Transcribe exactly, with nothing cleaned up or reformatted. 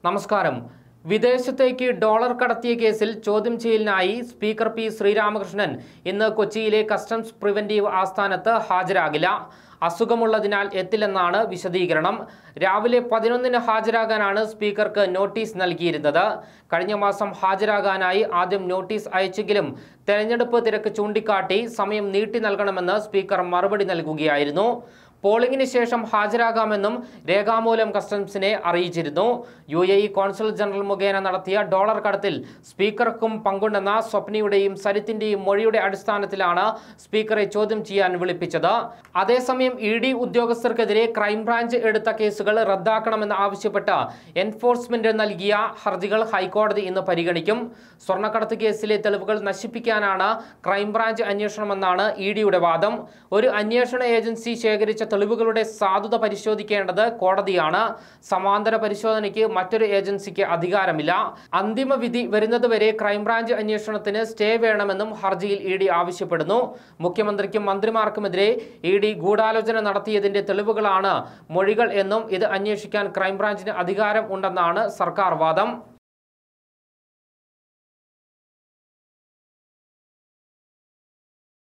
നമസ്കാരം. വിദേശത്തേക്ക് ഡോളർ കടത്തിയ കേസിൽ ചോദ്യം ചെയ്യലിനായി സ്പീക്കർ പി ശ്രീരാമകൃഷ്ണൻ ഇന്ന് കൊച്ചിയിലെ കസ്റ്റംസ് പ്രിവന്റീവ് ആസ്ഥാനത്ത് ഹാജരാകില്ല. അസുഖമുള്ളതിനാൽ എത്തില്ലെന്നാണ് വിശദീകരണം. രാവിലെ പതിനൊന്നിന് ഹാജരാകാനാണ് സ്പീക്കർക്ക് നോട്ടീസ് നൽകിയിരുന്നത്. കഴിഞ്ഞ മാസം ഹാജരാകാനായി ആദ്യം നോട്ടീസ് അയച്ചെങ്കിലും തെരഞ്ഞെടുപ്പ് തിരക്ക് ചൂണ്ടിക്കാട്ടി സമയം നീട്ടി നൽകണമെന്ന് സ്പീക്കർ മറുപടി നൽകുകയായിരുന്നു. പോളിംഗിന് ശേഷം ഹാജരാകാമെന്നും രേഖാമൂലം കസ്റ്റംസിനെ അറിയിച്ചിരുന്നു. U A E consul general മുഖേന നടത്തിയ ഡോളർ കടത്തിൽ സ്പീക്കർക്കും പങ്കുണ്ടെന്ന സ്വപ്നയുടെയും സരിത്തിന്റെയും മൊഴിയുടെ അടിസ്ഥാനത്തിലാണ് സ്പീക്കറെ ചോദ്യം ചെയ്യാൻ വിളിപ്പിച്ചത്. അതേസമയം ഇ ഡി ഉദ്യോഗസ്ഥർക്കെതിരെ ക്രൈംബ്രാഞ്ച് എടുത്ത കേസുകൾ റദ്ദാക്കണമെന്ന് ആവശ്യപ്പെട്ട് എൻഫോഴ്സ്മെന്റ് നൽകിയ ഹർജികൾ ഹൈക്കോടതി ഇന്ന് പരിഗണിക്കും. സ്വർണ്ണക്കടത്ത് കേസിലെ തെളിവുകൾ നശിപ്പിക്കാനാണ് ക്രൈംബ്രാഞ്ച് അന്വേഷണമെന്നാണ് ഇ ഡിയുടെ വാദം. ഒരു അന്വേഷണ ഏജൻസി ശേഖരിച്ച തെളിവുകളുടെ സാധുത പരിശോധിക്കേണ്ടത് കോടതിയാണ്. സമാന്തര പരിശോധനയ്ക്ക് മറ്റൊരു ഏജൻസിക്ക് അധികാരമില്ല. അന്തിമ വിധി വരുന്നതുവരെ ക്രൈംബ്രാഞ്ച് അന്വേഷണത്തിന് സ്റ്റേ വേണമെന്നും ഹർജിയിൽ ഇ ഡി ആവശ്യപ്പെടുന്നു. മുഖ്യമന്ത്രിക്കും മന്ത്രിമാർക്കുമെതിരെ ഇ ഡി ഗൂഢാലോചന നടത്തിയതിന്റെ തെളിവുകളാണ് മൊഴികൾ എന്നും ഇത് അന്വേഷിക്കാൻ ക്രൈംബ്രാഞ്ചിന് അധികാരം ഉണ്ടെന്നാണ് സർക്കാർ വാദം.